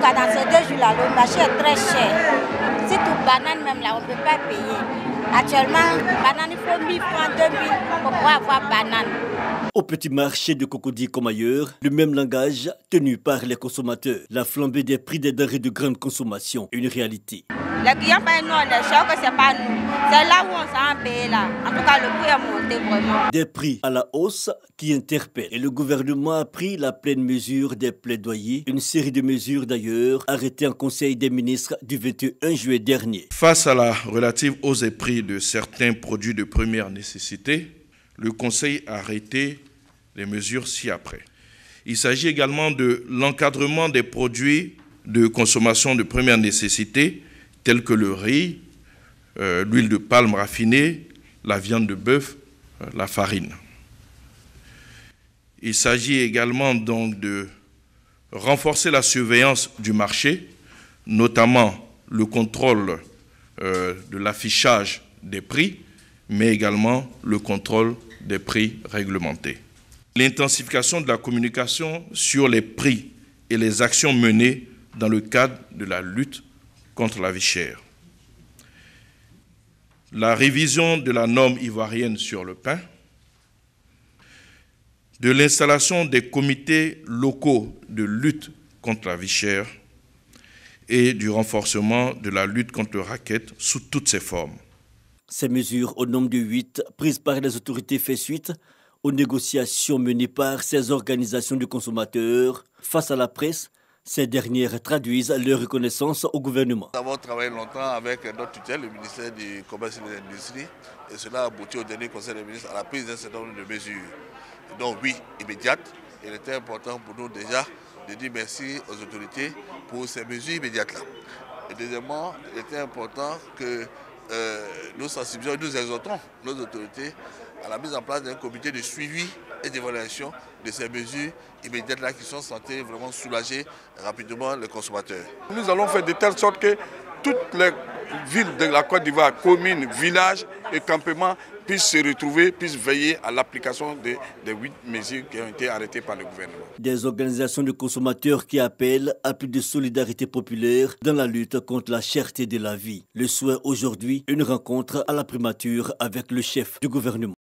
cas, dans ces 2 jours-là, le marché est très cher. Si tout banane même là, on ne peut pas payer. Actuellement, banane, il faut 1000 francs, 2000 pour pouvoir avoir banane. Au petit marché de Cocody comme ailleurs, le même langage tenu par les consommateurs. La flambée des prix des denrées de grande consommation, une réalité. Les clients payent nous, les chocs, c'est pas nous. C'est là où on s'en paye là. En tout cas, le prix est monté vraiment. Des prix à la hausse qui interpellent. Et le gouvernement a pris la pleine mesure des plaidoyers. Une série de mesures d'ailleurs arrêtées en Conseil des ministres du 21 juillet dernier. Face à la relative hausse des prix de certains produits de première nécessité, le Conseil a arrêté les mesures ci-après. Il s'agit également de l'encadrement des produits de consommation de première nécessité, tels que le riz, l'huile de palme raffinée, la viande de bœuf, la farine. Il s'agit également donc de renforcer la surveillance du marché, notamment le contrôle de l'affichage des prix, mais également le contrôle des prix réglementés. L'intensification de la communication sur les prix et les actions menées dans le cadre de la lutte contre la vie chère. La révision de la norme ivoirienne sur le pain, de l'installation des comités locaux de lutte contre la vie chère et du renforcement de la lutte contre le racket sous toutes ses formes. Ces mesures, au nombre de 8, prises par les autorités, fait suite aux négociations menées par ces organisations de consommateurs. Face à la presse, ces dernières traduisent leur reconnaissance au gouvernement. Nous avons travaillé longtemps avec notre tutelle, le ministère du Commerce et de l'Industrie, et cela a abouti au dernier Conseil des ministres à la prise d'un certain nombre de mesures. Donc oui, immédiates. Il était important pour nous déjà de dire merci aux autorités pour ces mesures immédiates-là. Et deuxièmement, il était important que nous sensibilisons, nous exhortons nos autorités à la mise en place d'un comité de suivi et d'évaluation de ces mesures immédiates-là qui sont censées vraiment soulager rapidement les consommateurs. Nous allons faire de telle sorte que toutes les villes de la Côte d'Ivoire, communes, villages et campements puissent se retrouver, puissent veiller à l'application des 8 mesures qui ont été arrêtées par le gouvernement. Des organisations de consommateurs qui appellent à plus de solidarité populaire dans la lutte contre la cherté de la vie. Le souhait aujourd'hui, une rencontre à la primature avec le chef du gouvernement.